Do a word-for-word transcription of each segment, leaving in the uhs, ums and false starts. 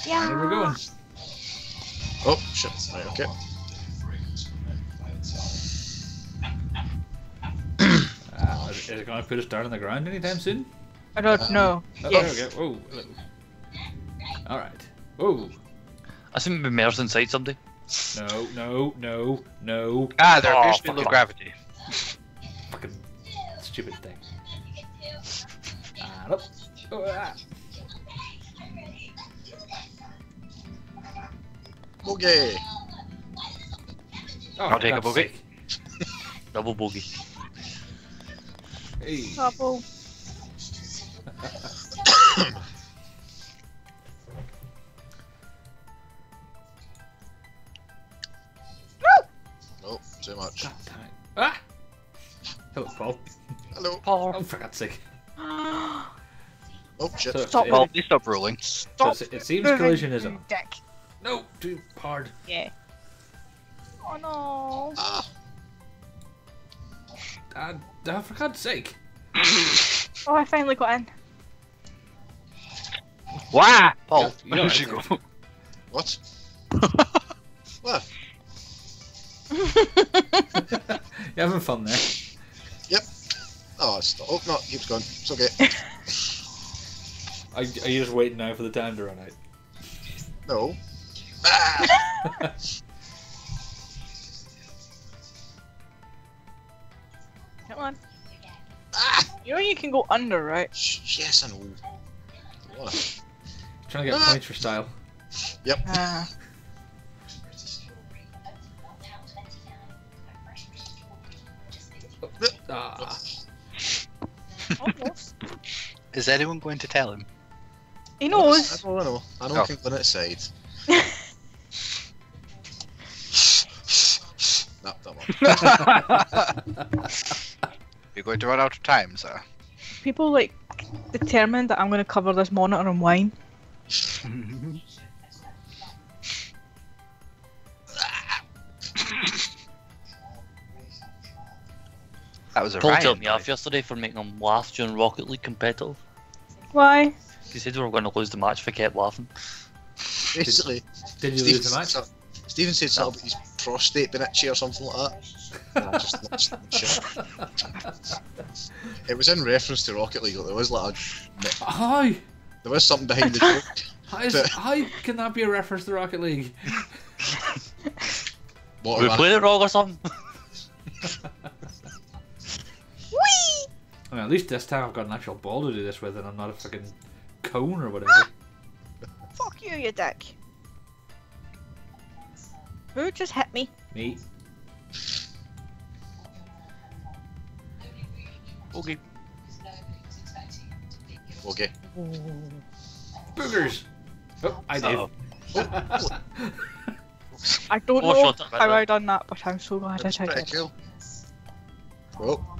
Yeah. Where we're going? Oh shit! Right, okay. Uh, is it going to put us down on the ground anytime soon? I don't Um, know. Oh, Yes. there we go. Whoa. Hello. All right. Whoa. I seem to be immersed inside something. No, no, no, no. Ah, there Oh, appears to be fuck low off. gravity. Fucking stupid thing. Ah, nope. Oh, ah. Okay. Oh, I'll take a God's bogey. sake. Double bogey. Hey. Couple. Oh, too much. God damn it. Ah! Hello, Paul. Hello. Paul. Oh, for God's sake. Oh shit. So, Stop. it, Paul, please stop rolling. so Stop. it, it seems moving, collisionism. you dick. No, too hard. Yeah. Oh no. Ah. Uh, uh, for God's sake. Oh, I finally got in. Wah! Paul, Yeah, you where know did you it. go? What? What? You're having fun there. Yep. Oh, it's oh no, it keeps going. It's okay. Are, are you just waiting now for the time to run out? No. Ah! Come on. Ah! You know you can go under, right? Sh- Yes, I know. What? Trying to get Ah. points for style. Yep. Ah. Ah. Almost. Is anyone going to tell him? He knows. I know, I know. I know Oh. I can go outside. No, that one. You're going to run out of time, sir. People like determined that I'm going to cover this monitor in wine. That was a Paul riot. told me boy. off yesterday for making him laugh during Rocket League competitive. Why? He said we were going to lose the match if I kept laughing. Basically, Did you Stephen lose the match? said- Stephen said something about his prostate being itchy or something like that. And I just lost it and shit. It was in reference to Rocket League. There was like a, How? there was something behind the joke. How, is, But- how can that be a reference to Rocket League? We Whatever. played it wrong or something? Whee! I mean, at least this time I've got an actual ball to do this with and I'm not a fucking cone or whatever. Fuck you, you dick. Who just hit me? Me. Okay. Okay. Boogers! Oh, I did. Uh-oh. I don't Oh, know shut up, how I I done that, but I'm so glad I That's did pretty it. cool. Oh,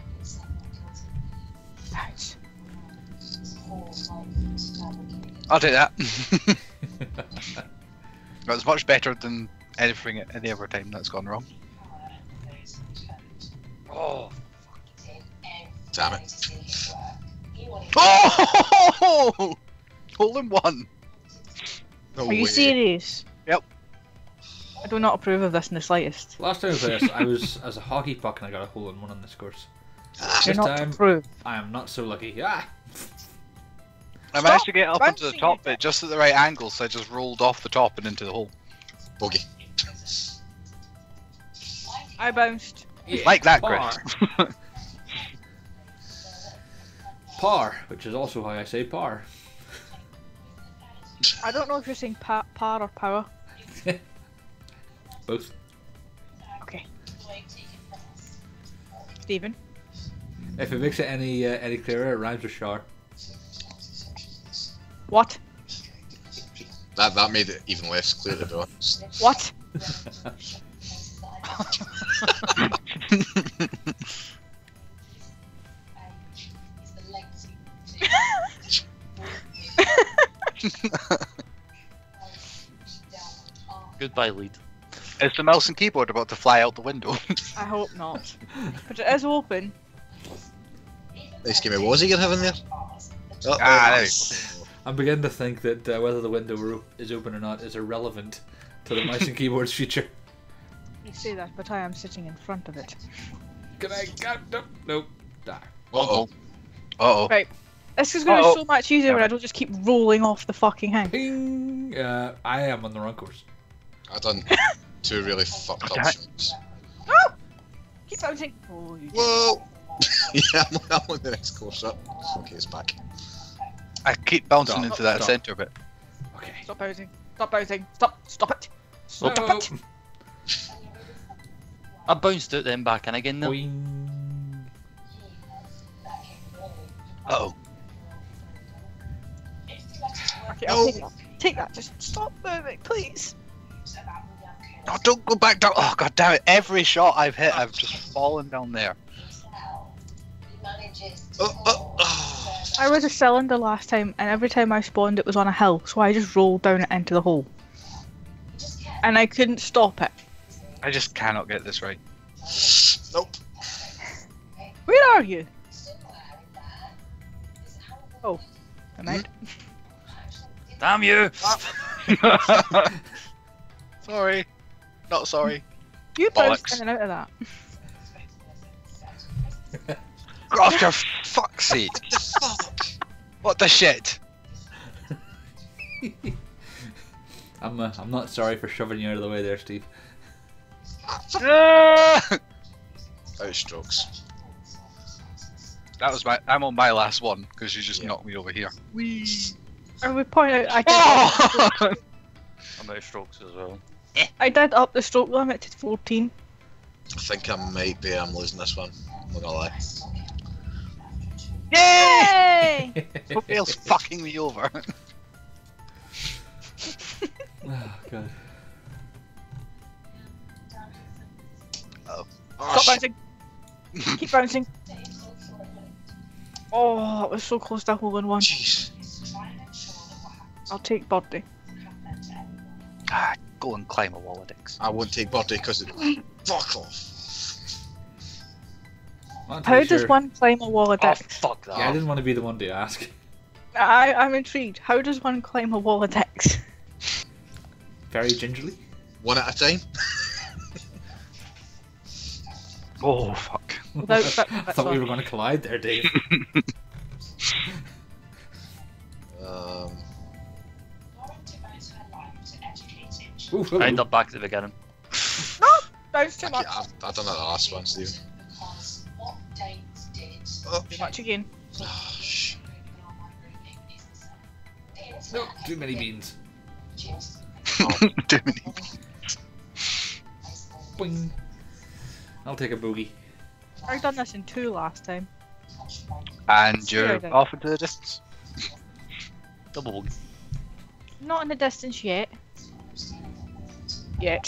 Nice. I'll take that. That was much better than anything at any other time that's gone wrong. Oh, damn it. Oh! Hole in one. No Are you way. serious? Yep. I do not approve of this in the slightest. Last time I played this, I was as a hockey puck and I got a hole in one on this course. Ah, You're This not to time, approve. I am not so lucky. Ah! I Stop managed to get up onto the bouncing, top you bit just at the right angle, so I just rolled off the top and into the hole. bogey. I bounced. Yeah, Like that, par. Chris. Par, which is also how I say par. I don't know if you're saying pa par or power. Both. Okay. Stephen. If it makes it any uh, any clearer, it rhymes with shower. What? That that made it even less clear, to be honest. What? goodbye, lead. Is the mouse and keyboard about to fly out the window? I hope not. But it is open. Nice game of Wazzy you're having there. Oh, Ah, there there it is. I'm beginning to think that uh, whether the window ro- is open or not is irrelevant to the mouse and keyboard's future. You say that, but I am sitting in front of it. Can I get nope, nope. Die. Uh-oh. Uh-oh. Right. This is going to Uh-oh. be so much easier when I don't just keep rolling off the fucking hang. Ping! Uh, I am on the wrong course. I done two really fucked up Damn it. shots. No! Keep bouncing. Oh, you Whoa! yeah, I'm, I'm on the next course up. Okay, it's back. I keep bouncing Stop. into that Stop. centre bit. Okay. Stop bouncing. Stop bouncing. Stop. Stop it. Stop No. it. I bounced out then back in again though. Boing. Uh-oh. Okay, I'll No. take that. Take that. Just stop moving, please. Oh, don't go back down. Oh, god damn it. Every shot I've hit, I've just fallen down there. Oh, oh, oh. I was a cylinder last time, and every time I spawned, it was on a hill, so I just rolled down it into the hole. And I couldn't stop it. I just cannot get this right. Nope. Where are you? Oh, I meant. Damn you! Sorry. Not sorry. You bounced Bollocks. in and out of that. Oh, for fuck's sake. What the fuck? What the shit? I'm uh, I'm not sorry for shoving you out of the way there, Steve. that Out strokes. was my. I'm on my last one because you just Yeah. knocked me over here. I would point out I did, Oh! I'm out of strokes as well. I did up the stroke limit to fourteen. I think I might be. I'm losing this one. I'm not gonna lie. Yay! Yay! Nobody else fucking me over. Oh god. Oh, Stop shit. bouncing. Keep bouncing. Oh, that was so close to a hole in one. Jeez. I'll take birdie. Ah, go and climb a wall of dicks. I won't take birdie because it. Fuck off. Not How entirely does sure. one climb a wall of Oh dicks? fuck that. Yeah, I didn't want to be the one to ask. I, I'm intrigued. How does one climb a wall of dicks? Very gingerly. One at a time. Oh fuck. Without that- I that's thought we one. were going to collide there, Dave. Um. Ooh, ooh, I end ooh. up back at the beginning. Bounce too I much. I've, I've done that the last one, Steve. Oh, Too much again. oh shit. No, too many beans. Too many. Boing. I'll take a boogie. I've done this in two last time. And Sure I you're did. off into the distance. Double bogey. Not in the distance yet. Yet.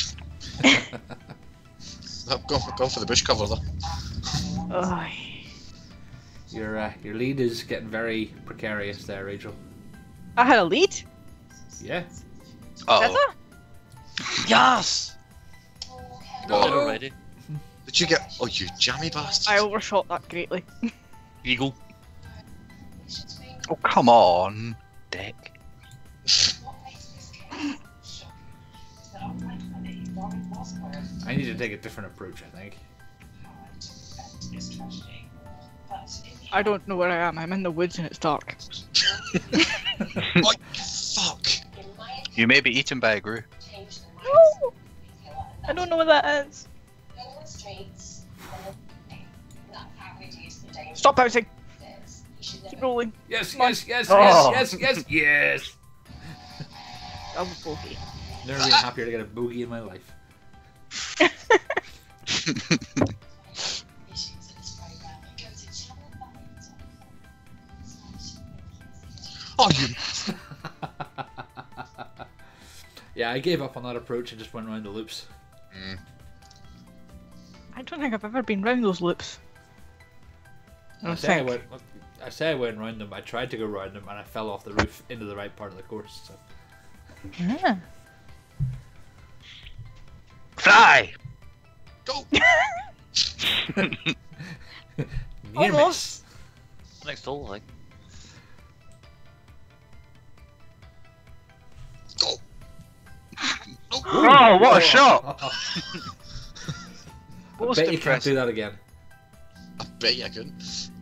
I've gone, gone for the bush cover though. Ugh. Your uh, your lead is getting very precarious there, Rachel. I had a lead. Yeah. Uh Did oh. I? Yes! No. Did already. Did you get? Oh, you jammy bastard! I overshot that greatly. Eagle. Oh come on, dick. I need to take a different approach, I think. I don't know where I am. I'm in the woods and it's dark. Oh, fuck! You may be eaten by a grue. No! I don't know what that is. Stop bouncing. Keep rolling. Yes, Come on. yes, yes, Oh. yes, yes, yes, yes! Double bogey. Never been happier to get a boogie in my life. Oh, you. Yeah, I gave up on that approach and just went around the loops. Mm. I don't think I've ever been round those loops. I I don't say I think. went, I say I went around them. I tried to go around them and I fell off the roof into the right part of the course. So. Yeah. Fly! Go! Near miss. Almost. Next hole, like. Oh, what a shot! I Most bet you can't impressive. do that again. I bet you I couldn't.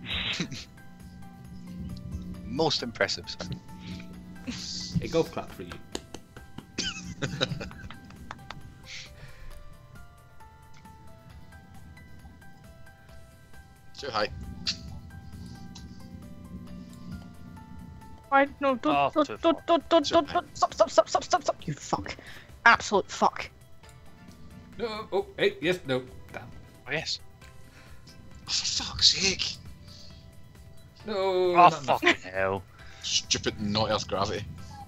Most impressive, sir. A golf clap for you. Too high. Why? No, don't, Oh, don't, too don't, don't, don't, Too don't, high. don't, stop, stop, stop, stop, stop, stop, you fuck. Absolute fuck. No, oh, hey, yes, no. Damn. Oh, yes. Oh, for fuck's sake. No, Oh, not enough. fucking hell. Stupid not Earth gravity.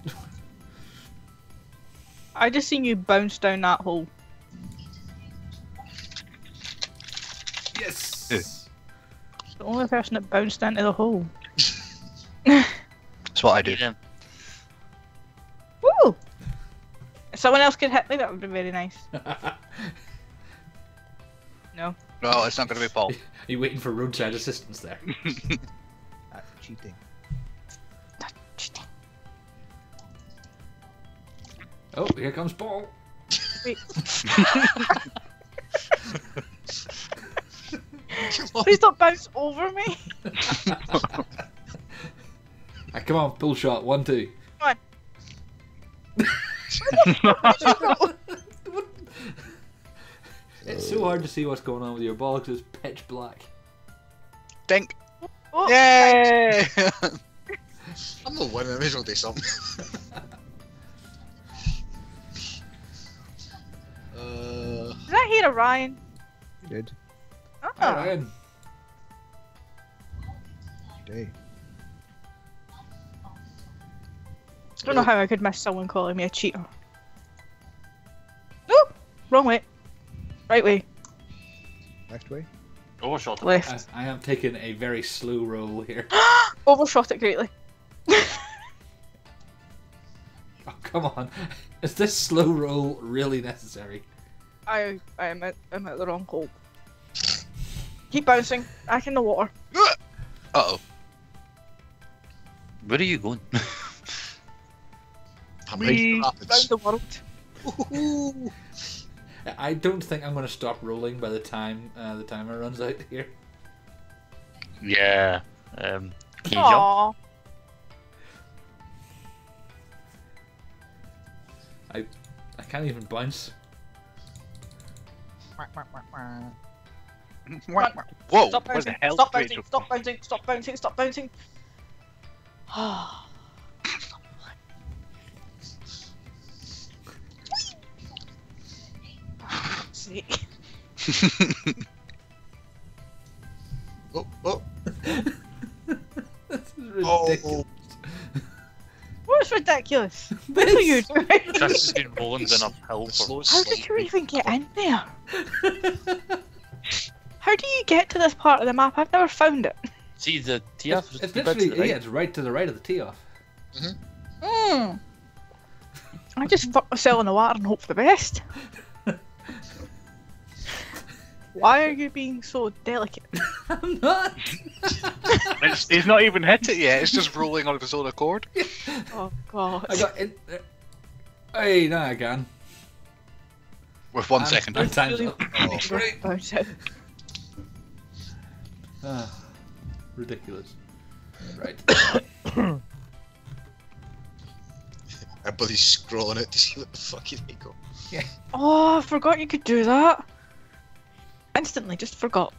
I just seen you bounce down that hole. Yes! Ew. The only person that bounced into the hole. That's what I do. Yeah. Woo! If someone else could hit me, that would be very nice. No. No, it's not going to be Paul. Are you waiting for roadside assistance there? That's cheating. Oh, here comes Paul. Wait. Come on. Please don't bounce over me. Ah, come on, pull shot. One, two. Come It's so hard to see what's going on with your ball because it's pitch black. Dink. Oh, Yay! I'm not winning, I may as well do something. uh, Did I hear a Ryan? You did. Oh. Hi, Ryan. Day. I don't know how I could miss someone calling me a cheater. No! Wrong way. Right way. Left way. Overshot. Left. I, I am taking a very slow roll here. Overshot it greatly. Oh, come on. Is this slow roll really necessary? I I am at, I'm at the wrong hole. Keep bouncing. Back in the water. Uh-oh. Where are you going? I'm ready for Round rapids. the world. Ooh. I don't think I'm going to stop rolling by the time uh, the timer runs out here. Yeah. Um, can you jump? Aww. I I can't even bounce. Whoa, Stop where the bouncing. hell Stop did bouncing. you- Stop bouncing. Stop bouncing. Stop bouncing. Sake. Oh, oh. This is ridiculous. Oh. What's ridiculous? What are you doing? Chris has been rolling down uphill for Slow How did slide. you even get in there? How do you get to this part of the map? I've never found it. See the tee off. It's, it's literally yeah, it's right to the right of the tee off. Hmm. I just fuck myself in the water and hope for the best. Why are you being so delicate? I'm not. It's, he's not even hit it yet, it's just rolling on its own accord. Oh god. I got in. Uh, hey, now I can. With one I'm- second. I'm time's really- up. Oh. Right. Bounce it. Ah, ridiculous. Right. Everybody's scrolling out to see what the fuck you think of. Oh, I forgot you could do that. Instantly, just forgot.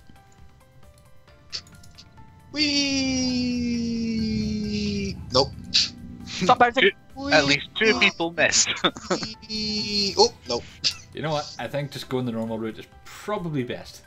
Wee. Nope. Stop bouncing. At least two people missed. Wee. Oh, nope. You know what? I think just going the normal route is probably best.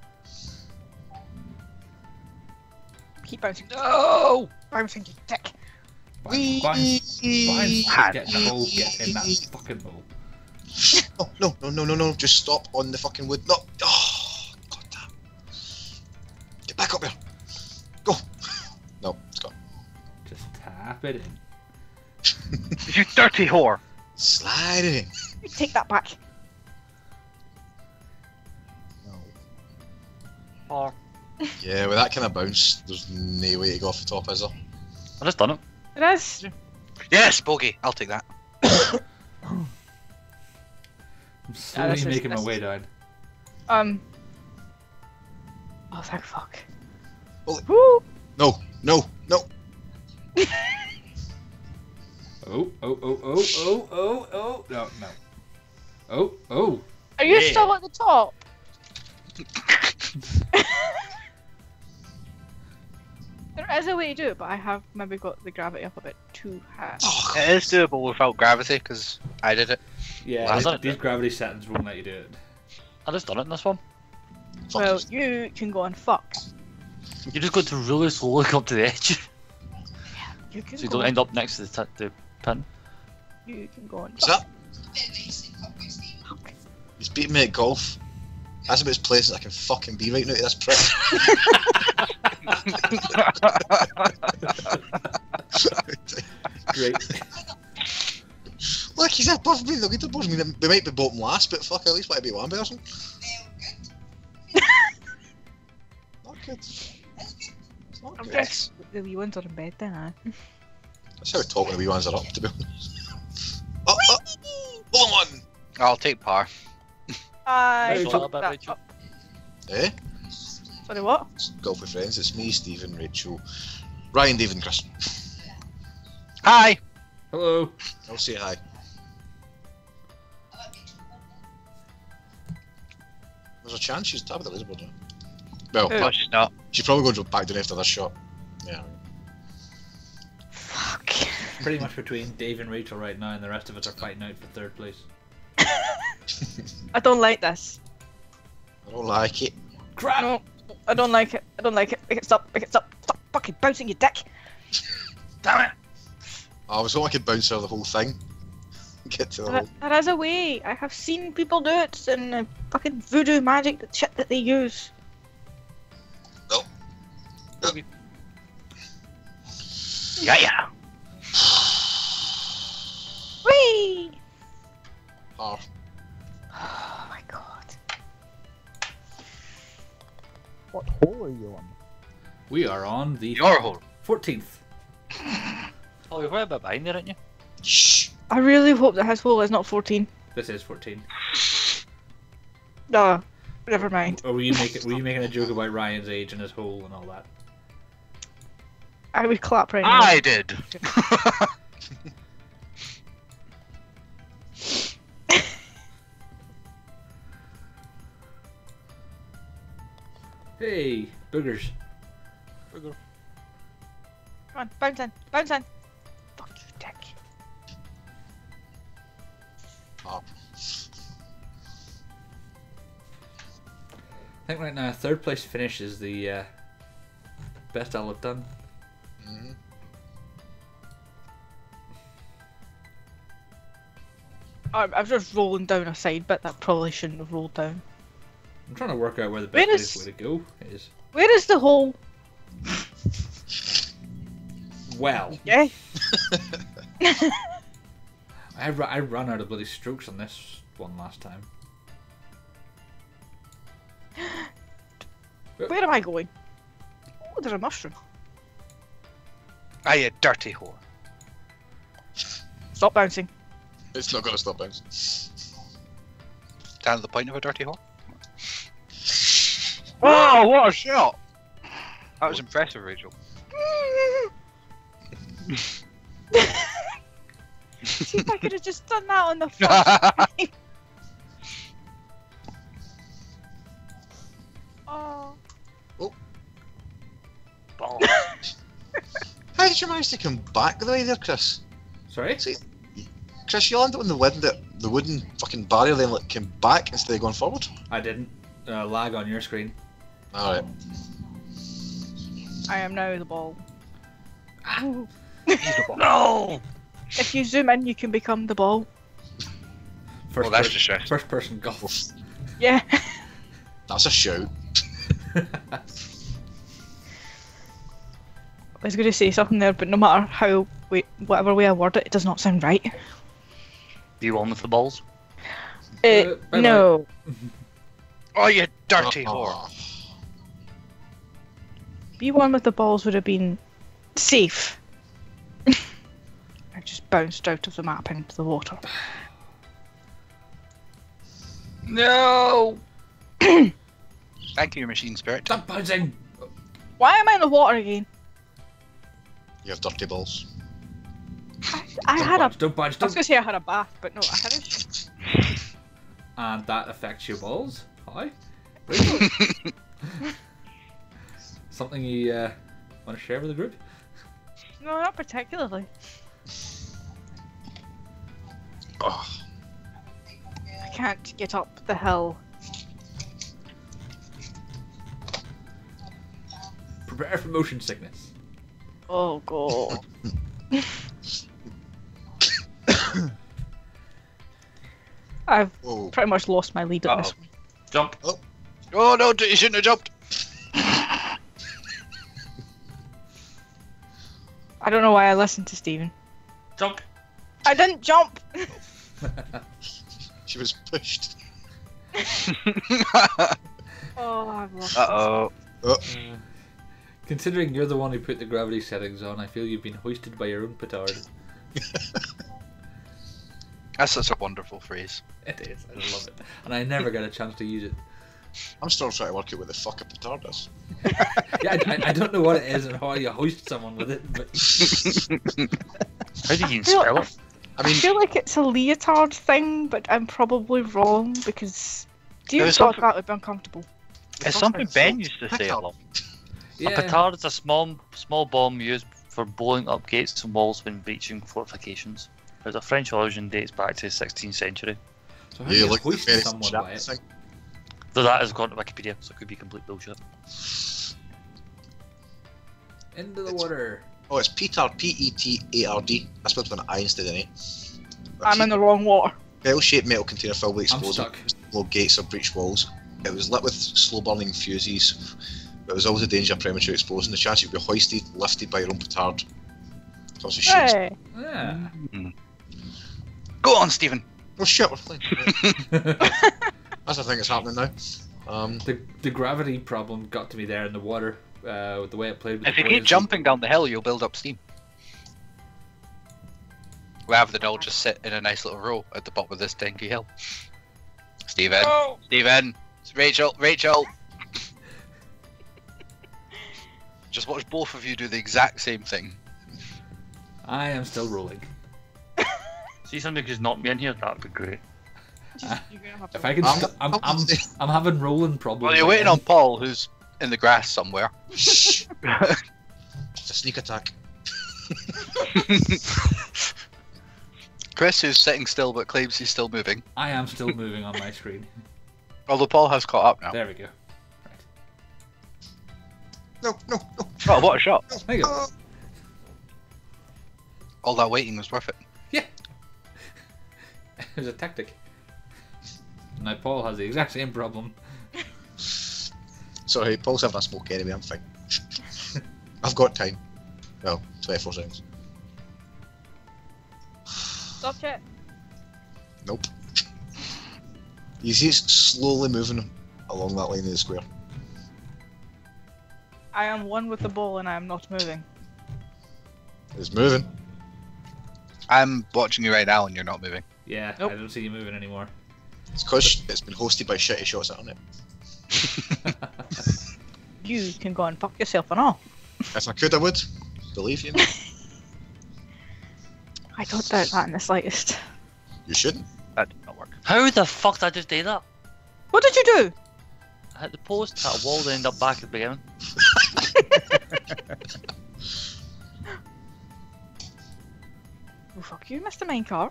Keep bouncing. No! Bouncing, you dick. Bounce, bounce, bounce. Get in the hole. Get in that fucking hole. Oh, no, no, no, no, no. Just stop on the fucking wood. No. Oh, god damn. Get back up there. Go. No, it's gone. Just tap it in. You dirty whore! Slide it in. You take that back. No. Oh, Yeah, with that kind of bounce, there's no way to go off the top, is there? I just done it. It is. Yes, bogey, I'll take that. I'm slowly this is- making my this way is- down. Um. Oh, thank fuck. Well- Woo! No, no, no. Oh, oh, oh, oh, oh, oh, oh, no, no. Oh, oh. Are you Yeah. still at the top? There is a way to do it, but I have maybe got the gravity up a bit too high. Oh, It is doable without gravity because I did it. Yeah, Well, these, I've done it these then. gravity settings won't let you do it. I just done it in this one. fuck Well, you. you can go and fuck. You just got to really slowly come up to the edge, You can so you go. don't end up next to the, t- the pin. You can go and What's fuck. that? He's beating me at golf. That's about as places I can fucking be right now to this prick. Great. Look, he's above me. They'll get above me. They might be bottom last, but fuck, at least want to be one person. Not good. It's not I'm good. guessing the wee ones are in bed then, huh? That's how talking the wee ones are up, to be honest. Oh, oh, hold on. I'll take par. I Hey, fucked talk about that Rachel. up. Eh? Sorry, what? Golf with friends. It's me, Stephen, Rachel, Ryan, Dave, and Chris. Hi. Hello. I'll say hi. There's a chance she's tapping the laser board now. Well, Who? No, she's not. she's probably going to go back down after this shot. Yeah. Fuck. Pretty much between Dave and Rachel right now, and the rest of us are fighting out for third place. I don't like this. I don't like it. Crap! No, I don't like it. I don't like it. Make it stop. Make it stop. Stop fucking bouncing, you dick. Damn it. I was hoping I could bounce out the whole thing. Get to the There, whole... there is a way. I have seen people do it in the fucking voodoo magic that shit that they use. Yeah, yeah. Whee! Oh, Oh my god. What hole are you on? We are on the Your hole. fourteenth. Oh, you're quite a bit behind there, aren't you? shh. I really hope that his hole is not fourteen. This is fourteen. No, never mind. Or were you making were you making a joke about Ryan's age and his hole and all that? I would clap right now. I did. Hey, boogers. Come on, bounce in, bounce in. Fuck you, dick. Oh. I think right now third place finish is the uh, best I'll have done. Mm-hmm. I'm, I'm just rolling down a side bit that probably shouldn't have rolled down. I'm trying to work out where the Where best is- place way to go is. Where is the hole? Well, Yeah. I ru- I ran out of bloody strokes on this one last time. Where am I going? Oh, there's a mushroom. Ah, you dirty whore. Stop bouncing. It's not gonna stop bouncing. Down to the point of a dirty whore. Oh, what a shot! That was impressive, Rachel. See if I could have just done that on the first time. Oh. Balls. How did you manage to come back the way there, Chris? Sorry? See, Chris, you landed on the wooden, the wooden fucking barrier, then like came back instead of going forward. I didn't. Uh, lag on your screen. All right. I am now the ball. Ooh. No! If you zoom in, you can become the ball. First Well, that's per- distressing. First person golf. Yeah. That's a shout. I was going to say something there, but no matter how, we, whatever way I word it, it does not sound right. Do you want with the balls? Uh, Uh, bye-bye. no. Oh, you dirty Oh. whore. B one with the balls would have been safe. I just bounced out of the map into the water. No! Thank you, machine spirit. Stop bouncing! Why am I in the water again? You have dirty balls. I, I Don't had a. bounce, don't bounce, I was don't. gonna say I had a bath, but no, I had a. And that affects your balls? Hi? Really? Something you uh, want to share with the group? No, not particularly. Oh, I can't get up the hill. Prepare for motion sickness. Oh god. I've whoa. pretty much lost my lead on this Uh-oh. one. Jump. Oh no, you shouldn't have jumped. I don't know why I listened to Stephen. Jump. I didn't jump! She was pushed. Oh, I've lost Uh oh. Oh, Uh, considering you're the one who put the gravity settings on, I feel you've been hoisted by your own petard. That's such a wonderful phrase. It is, I love it. And I never get a chance to use it. I'm still trying to work out what the fuck a petard is. Yeah, I, I- I don't know what it is and how you hoist someone with it, but How do you even feel- spell it? I I mean, feel like it's a leotard thing, but I'm probably wrong because. Dear There's God, something- that would be uncomfortable. It's something Ben used to say a Petard. lot. A yeah. petard is a small small bomb used for blowing up gates and walls when breaching fortifications. There's a French origin dates back to the sixteenth century. So how you do you look at the hoist very someone sharp by it? thing. Though that is according to Wikipedia, so it could be complete bullshit. Into the It's- water. Oh, it's petard, P E T A R D. I spelled with an I instead of an A. I'm in the wrong water. Bell-shaped metal container filled with I'm explosives. stuck. Blow gates or breach walls. It was lit with slow-burning fuses. But there was always a danger of premature explosion. The chance you'd be hoisted, lifted by your own petard. It's also shapes. Hey! Yeah. Go on, Stephen. Oh shit, we're playing. That's the thing that's happening now. Um, the the gravity problem got to me there in the water. Uh, with the way it played with If the you keep buoyancy. jumping down the hill, you'll build up steam. Rather than all just sit in a nice little row at the bottom of this dinky hill. Stephen. Oh! Stephen. It's Rachel. Rachel. Just watch both of you do the exact same thing. I am still rolling. See somebody who's not me in here, that'd be great. Just, you're gonna have to If I can, I'm- st- I'm, I'm- I'm, I'm having rolling problems. Well, you're waiting on Paul, who's in the grass somewhere. shh. It's a sneak attack. Chris, who's sitting still but claims he's still moving. I am still moving on my screen. Although Paul has caught up now. There we go. No, no, no. Oh, what a shot. There you go. Oh. All that waiting was worth it. It was a tactic. Now Paul has the exact same problem. Sorry, Paul's having a smoke anyway, I'm fine. I've got time. Well, twenty-four seconds. Stop it. Nope. You see it's slowly moving along that line of the square. I am one with the ball and I am not moving. It's moving. I'm watching you right now and you're not moving. Yeah, Nope. I don't see you moving anymore. It's because it's been hosted by shitty shots on it. You can go and fuck yourself and all. If I could, I would. Believe you. I don't doubt that in the slightest. You shouldn't. That did not work. How the fuck did I just do that? What did you do? I hit the post, hit a wall, then end up back at the beginning. Oh, fuck you, Mister Minecart.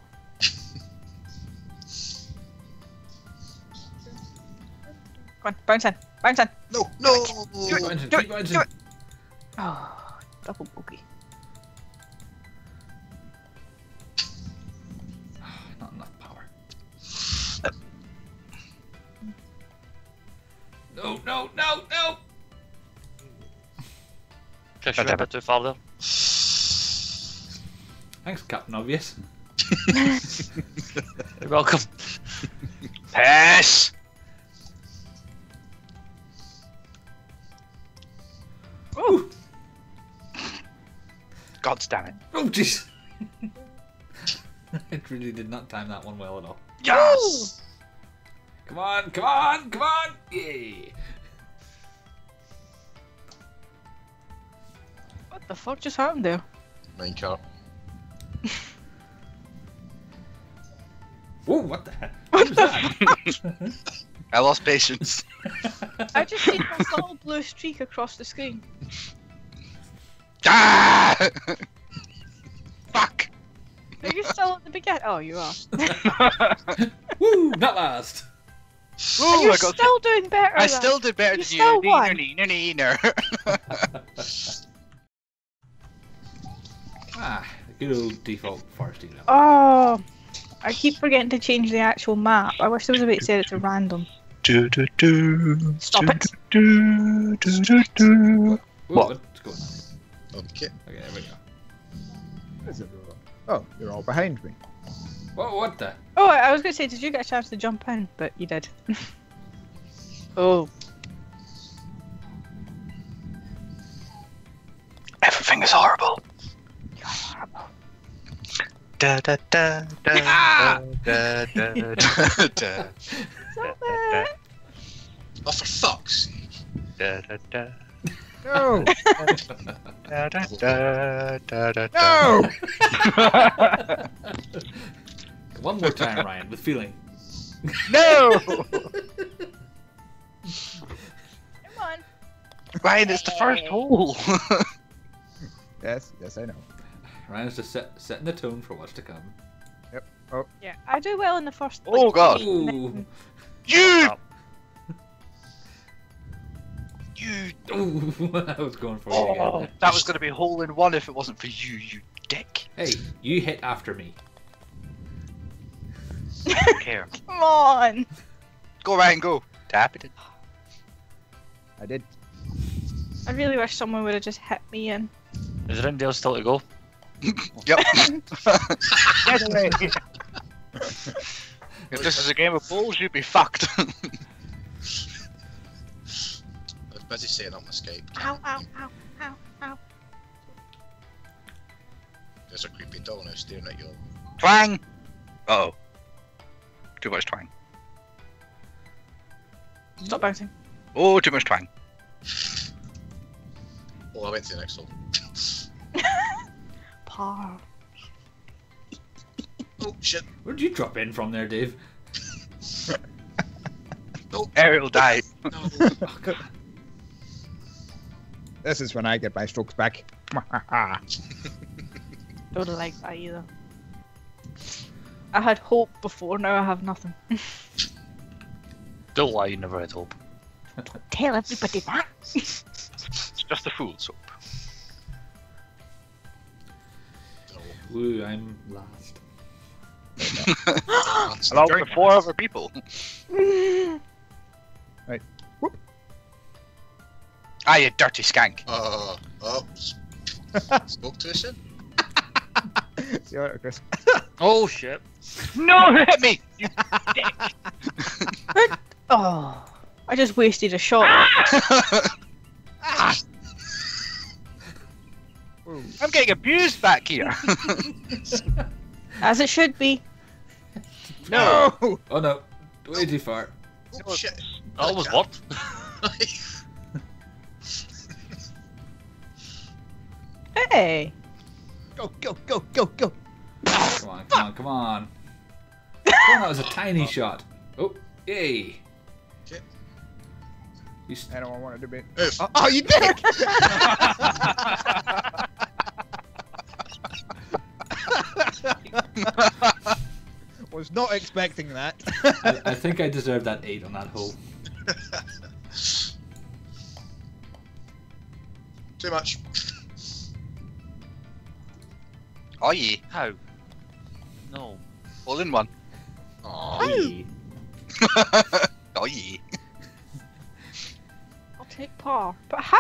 Come on, bounce in, bounce in. No, no! Keep bouncing, do keep it, bouncing. do it. Oh, double bogey. Not enough power. No, no, no, no! Chris, you're a bit too far there. Thanks, Captain Obvious. You're welcome. Pass! Oh, God damn it. Oh, jeez! It really did not time that one well at all. Yes! Come on, come on, come on! Yay! What the fuck just happened there? Minecart. Whoa, what the heck? What was that? I lost patience. I just seen this little blue streak across the screen. Ah! Fuck! Are you still at the beginning? Oh, you are. Woo! Not last! Ooh, And you're I got still doing better. I than- still did better You than still you. won. Neener, neener, neener. Ah, the good old default foresting level. Oh, I keep forgetting to change the actual map. I wish there was a way to set it to random. Do, do, do, Stop do, it. Do, do, do, do. Whoa, What? what's going on? Okay. Okay, there we go. What is it? Oh, you're all behind me. Whoa, what the? Oh, I was going to say, did you get a chance to jump in? But you did. Oh. Everything is horrible. You're horrible. Da da da da Ah! da da da da da Stop it. Oh, for fuck's sake. da da da No! da da da da da. No! One more time, Ryan, with feeling. No! Come on. Ryan, it's the first hole. Yes, yes, I know. Ryan's just set, setting the tone for what's to come. Yeah, I do well in the first. Oh, like, God. three, and then- You! You! Ooh, I was going for it Oh, again. that was going to be a hole in one if it wasn't for you, you dick. Hey, you hit after me. I don't care. Come on. Go, Ryan, go. Tap it in. I did. I really wish someone would have just hit me in. Is there anything else still to go? Yep. Get away! If this is a game of balls, you'd be fucked. I was busy setting up my Skype. Ow, ow, ow, ow, ow. There's a creepy doll now staring at you. Twang! Uh oh. Too much twang. Stop bouncing. Oh, too much twang. Oh, I went to the next hole. Par. Oh, shit. Where'd you drop in from there, Dave? Ariel died. No. Oh, God. This is when I get my strokes back. Don't like that either. I had hope before, now I have nothing. Don't lie, you never had hope. Tell everybody that. It's just a fool soap. Woo, I'm last. That's Along very with four other people. Right. Whoop. Ah, you dirty skank. Uh, oh. Spoke too soon? See you later, Chris. Oh shit. No, hit me! You Oh, I just wasted a shot. Ooh. I'm getting abused back here. As it should be. No. No! Oh no, way too far. Oh, shit. That was what? Hey. Go, go, go, go, go! Come on, come on, come on. Oh, that was a tiny shot. Oh, yay. Okay. You st- I don't want to debate. Oof. Oh, oh, you dick! Was not expecting that. I, I think I deserve that eight on that hole. Too much. Oh, yeah. How? No. All in one. Aww. Oh, yeah. I'll take par. But how?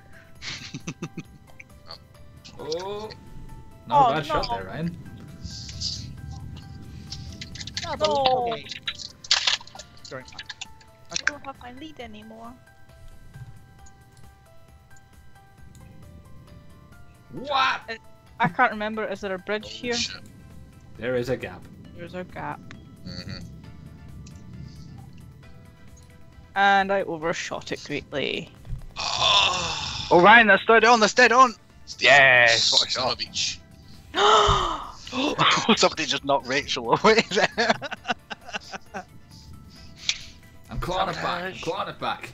Oh, not Oh, a bad shot no. there, Ryan. No. Sorry. I don't have my lead anymore. What? I can't remember. Is there a bridge Oh, here? shit. There is a gap. There's a gap. Mm-hmm. And I overshot it greatly. Oh, Oh, Ryan, that's dead on, that's dead on! Yes, what a son of shot. a beach. Somebody just knocked Rachel away there. I'm clawing it back. I'm clawing it back.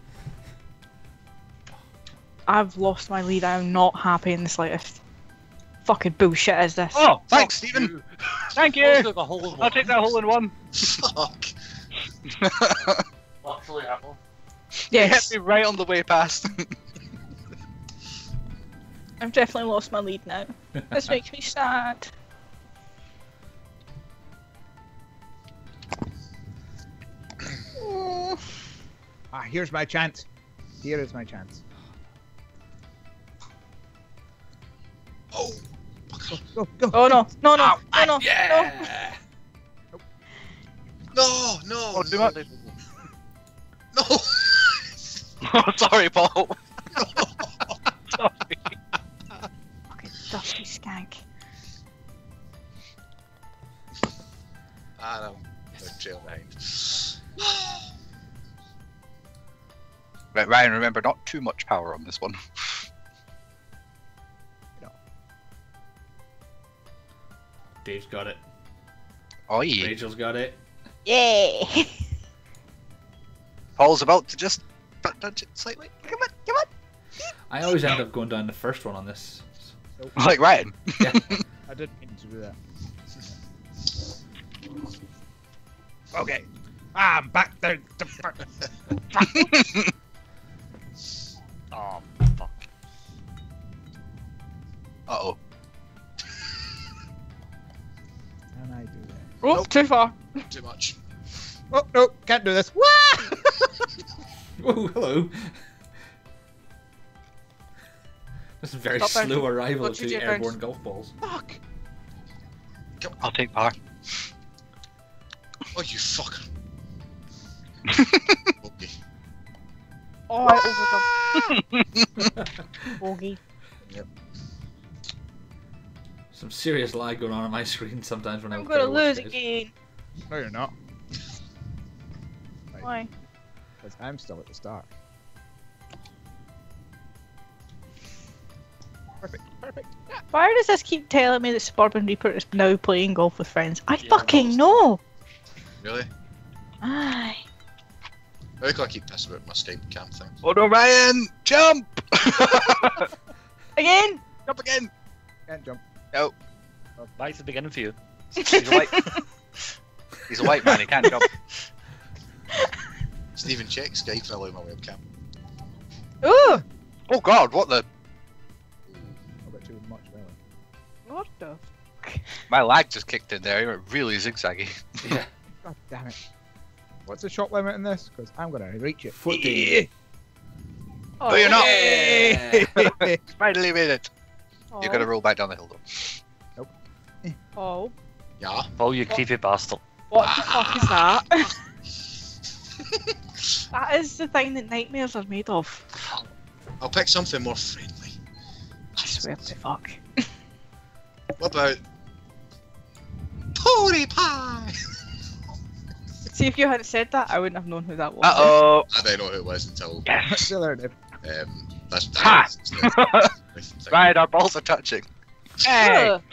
I've lost my lead. I'm not happy in the slightest. Fucking bullshit is this? Oh, thanks, Stephen. Thank you. Looks like a hole in one. I'll take that hole in one. Fuck. Actually, Apple. You hit Yes, me right on the way past. I've definitely lost my lead now. This makes me sad. Oh. Ah, here's my chance. Here is my chance. Oh. Go, go. Oh no, no, no, no, no, Yeah. No, no, Oh, too no, much. no. Oh, sorry, Paul. Sorry. no. Fucking dusty skank. Ah, no. I'm trail behind. Right, Ryan, remember, not too much power on this one. Dave's got it. Oh, yeah. Rachel's got it. Yay! Paul's about to just punch it slightly. Come on, come I always end up going down the first one on this. on. Like Ryan. Yeah. I didn't mean to do that. Okay. Ah, I'm back there. Oh, fuck. Uh-oh. Can I do that? Oh, Nope. too far. Too much. Oh, no, can't do this. Wah! Whoa, hello. This is a very Stop there. slow arrival Don't shoot to your airborne friends. golf balls. Fuck. I'll take power. Oh, you fucker. Okay. Oh, I overdone. Bogey. Some serious lag going on on my screen sometimes when I I'm play gonna lose Watch Days. again. No, you're not. Why? Because I'm still at the start. Perfect, perfect. Why does this keep telling me that Suburban Reaper is now playing golf with friends? I Yeah, fucking golf's- know! Really? Aye. I think I keep pissing about my Skype cam thing. Oh no, Ryan! Jump! Again! Jump again! Can't jump. Back to the beginning for you. He's a white. He's a white man, he can't jump. Stephen, check Skype and allow my webcam. Ooh! Oh god, what the? A bit too much, really. What the? My lag just kicked in there, it went really zigzaggy. Yeah. God damn it. What's the shot limit in this? Because I'm going to reach it. Footy. No, you're not! Yeah. Finally made it! Oh. You're gonna roll back down the hill though. Oh. Yeah. Oh, you creepy bastard. What the fuck is that? That is the thing that nightmares are made of. I'll pick something more friendly. I swear to fuck. What about Pony Pie? See, if you hadn't said that, I wouldn't have known who that was. Uh oh! I don't know who it was until Yes! Still there, Dave. um, that's, Ha! that's the- the thing. Right, our balls are touching. Hey! Ugh.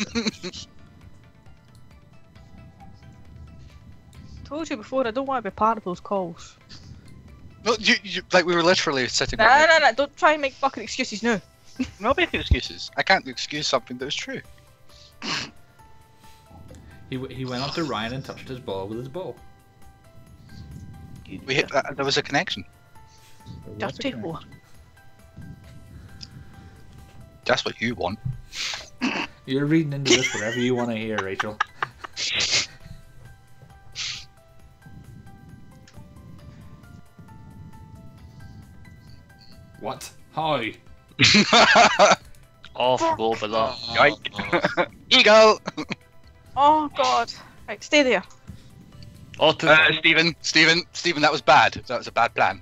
Told you before, I don't want to be part of those calls. No, you, you, like we were literally sitting No, right no, no, don't try and make fucking excuses now. there. No making excuses. I can't excuse something that was true. He, w- he went up to Ryan and touched his ball with his ball. We hit, uh, there was a connection. There was a Dirty connection. whore. That's what you want. You're reading into this whatever you want to hear, Rachel. What? Hi. Oh, forgot about that. Yoink. Ego! Oh god. Right, stay there. Oh, too Uh, Stephen, Stephen, Stephen, that was bad. That was a bad plan.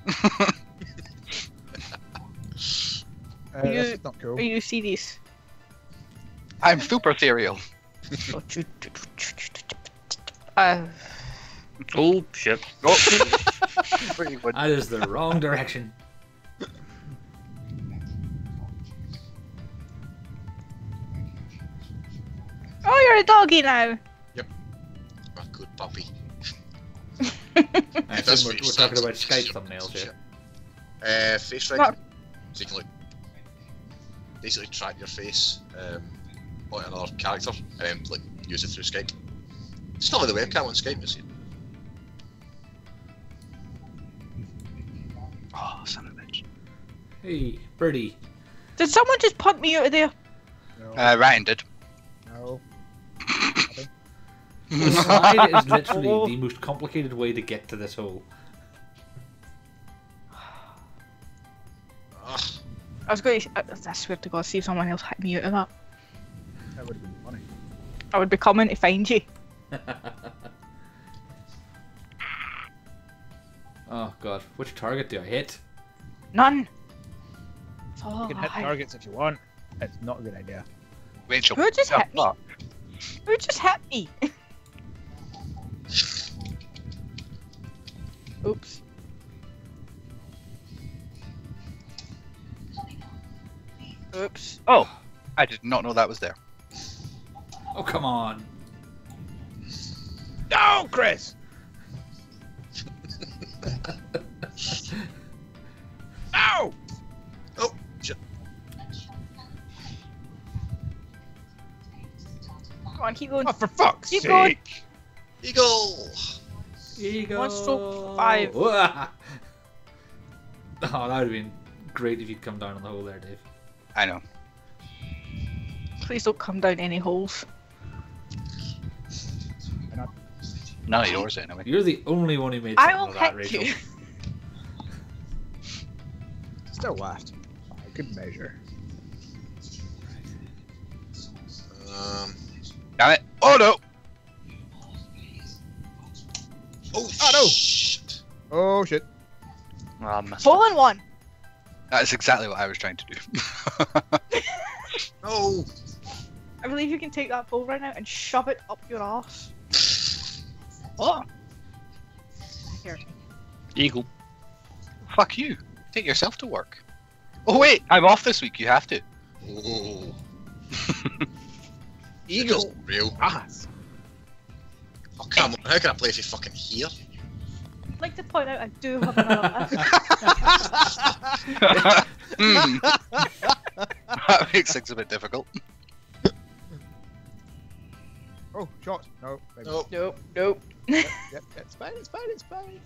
Uh, You- this is not cool. Are you serious? I'm super ethereal. Uh, Oh, shit. Oh, But you wouldn't. That is the wrong direction. Oh, you're a doggy now. A good puppy. I That's assume we're, what we're you talking said. about Skype thumbnails here. Uh, face What? recognition. So you can like basically track your face um, on another character and then like use it through Skype. Still with the webcam on Skype, you see. Oh, son of a bitch. Hey, birdie. Did someone just punt me out of there? No. Uh, Ryan did. no. The slide is literally the most complicated way to get to this hole. Ugh. I was going to. I, I swear to God, see if someone else hit me out of that. That would have been funny. I would be coming to find you. Oh god, which target do I hit? None. It's all You can hit lie. targets if you want. It's not a good idea. Rachel. Who just yeah, hit me? fuck. Who just hit me? Oops. Oops. Oh, I did not know that was there. Oh come on. No, Chris! No! Oh, shit. Come on, keep going. Oh, for fuck's Keep sake! going. Eagle! Eagle. One stroke, five. Wah! Oh, that would have been great if you'd come down on the hole there, Dave. I know. Please don't come down any holes. None of yours anyway. You're the only one who made I something will of that, hit Rachel. you. Still last. I could measure. Um. Damn it. Oh no! Oh, Oh, no. shit. Oh shit. Oh, I missed Fall in one. That's exactly what I was trying to do. No. I believe you can take that ball right now and shove it up your ass. Oh, Here. it. Eagle. fuck you. Take yourself to work. Oh wait, I'm off this week. You have to. Oh. Eagle. Just real. Ass. Oh, come on. How can I play if you're fucking here? I'd like to point out I do have another. Hmm. That makes things a bit difficult. Oh, shot. No. Maybe. Nope. Nope, nope. Yep, yep, it's fine, it's fine, it's fine.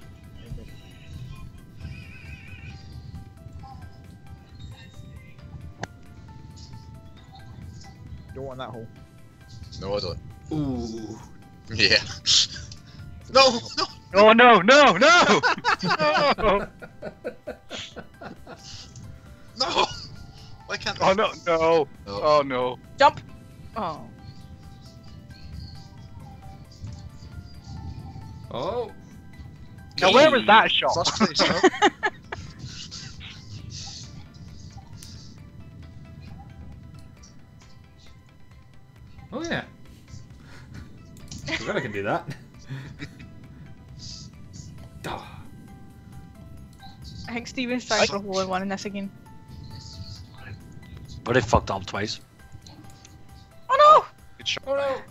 Don't want that hole. No, I don't. Ooh. Yeah. No, no. Oh no, no, no! No! No! Why can't Oh no, no! No. Oh no! Jump. Oh. Oh. Now where was that shot? First place, no? Oh yeah. I bet I can do that. Ah. I think Steven's trying for a hole in one in this again. But it fucked up twice. Oh Good shot. Oh no. no!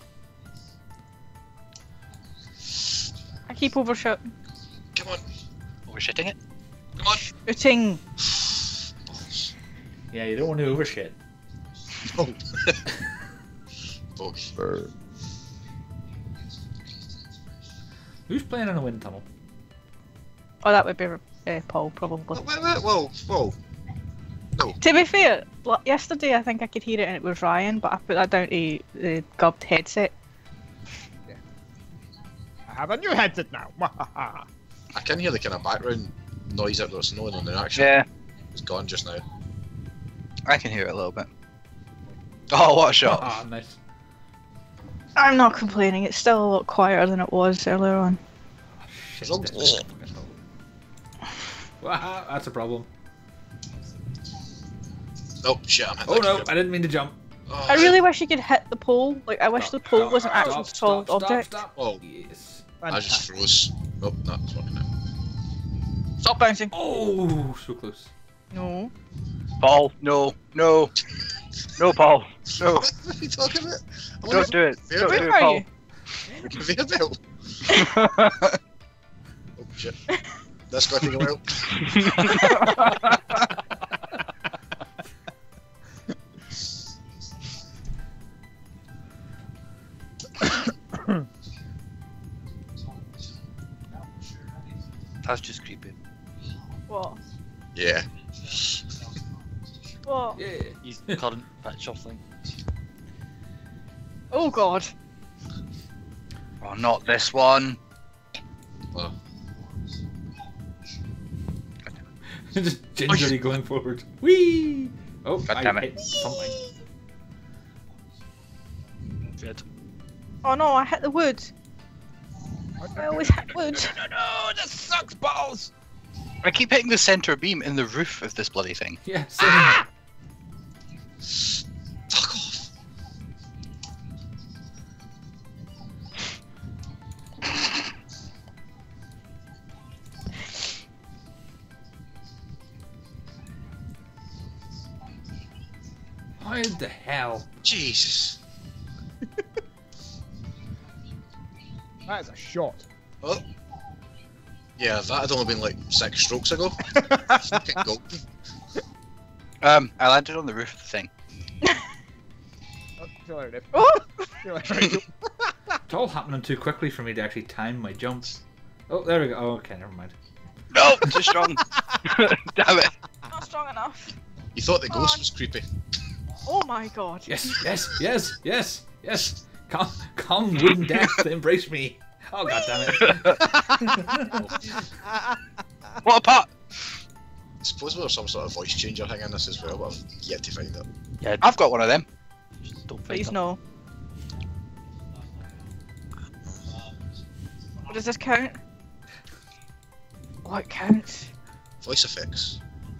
I keep overshooting. Come on. Overshitting it? Come on. Shooting. Yeah, you don't want to overshit. Oh. Bogus. Who's playing in a wind tunnel? Oh, that would be uh, Paul, probably. Whoa, wait, wait, whoa, whoa. No. To be fair, l- yesterday I think I could hear it and it was Ryan, but I put that down to the gubbed headset. I have a new headset now. I can hear the kind of background noise out there snowing on the action. Yeah, It's gone just now. I can hear it a little bit. Oh, what a shot! Ah, nice. I'm not complaining, it's still a lot quieter than it was earlier on. Oh, shit. As long as- this is fucking hell. Wow, that's a problem. Oh shit, I'm hitting Oh the no, computer. I didn't mean to jump. Oh, I really wish you could hit the pole. Like, I wish the Stop, pole stop, was an stop, actual stop, solid stop, object. Stop, Oh. Yes. I just froze. Oh, no, it's working now. Stop bouncing. Oh, so close. No. Paul, no, no, no, Paul, no, What are you talking about? I'm on don't a do it, conveyor don't do Where it, are Paul. you? conveyor belt. Oh shit. That's got to take a while. That's just creepy. What? Yeah. What? Yeah. His current picture thing. Oh god. Oh, not this one. Oh. Just gingerly going forward. Whee! Oh, God I damn it. hit something. Good. Oh no, I hit the wood. I always hit wood. No, no, no, this sucks balls. I keep hitting the center beam in the roof of this bloody thing. Yeah, same. Ah! Fuck off. How the hell? Jesus. That is a shot. Oh. Yeah, that had only been like six strokes ago. Fucking golden. Um, I landed on the roof of the thing. Oh, see you later, Dave. Oh! See you later, Rachel. It's all happening too quickly for me to actually time my jumps. Oh, there we go. Oh, okay, never mind. No, too strong. Damn it. Not strong enough. You thought the Oh. ghost was creepy. Oh my god. Yes, yes, yes, yes, yes. Come, come, wooden death, embrace me. Oh, god damn it. What a pot! I suppose there's some sort of voice changer thing in this as well, but I've yet to find it. Yeah, I've got one of them. just don't find Please them. no. What does this count? Oh, it counts. Voice effects.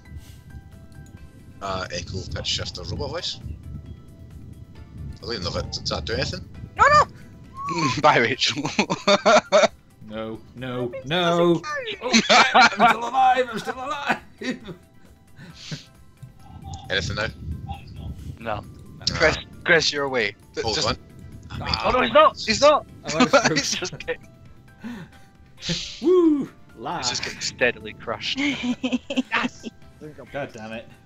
Uh, echo, pitch shifter, robot voice. I don't even know if it, does that do anything? No, no! Bye, Rachel. No, no, no. Oh, I'm still alive, I'm still alive. Anything now? No. Chris, Chris, you're away. Hold Just- on. Oh no, he's not! He's not! I was he's just getting, Woo! he's Laugh. just getting steadily crushed. Yes! God damn it.